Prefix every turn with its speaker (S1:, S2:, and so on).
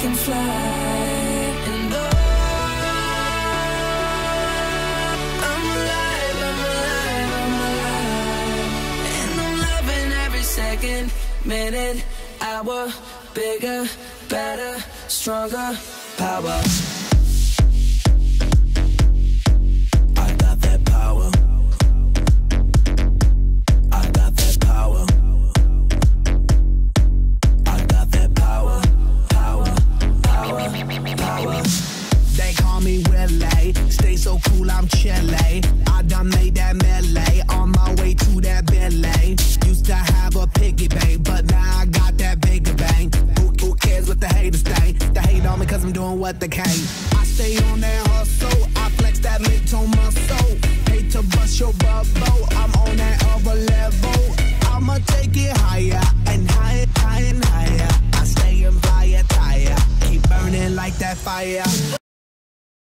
S1: can fly. And oh, I'm alive, I'm alive, I'm alive. And I'm loving every second, minute, hour. Bigger, better, stronger, power. I got that power. I got that power. I got that power. Power, power, power.
S2: They call me Willie, stay so cool, I'm chilly. I done made that melee, on my way to that Billy. Used to have a piggy bank, but now I got that bigger bang. Who cares what the haters think? They hate on me cause I'm doing what they can. I stay on that hustle, I flex that little muscle. Hate to bust your bubble, I'm on that other level. I'ma take it higher and higher, higher and higher. I stay in fire tire, keep burning like that fire.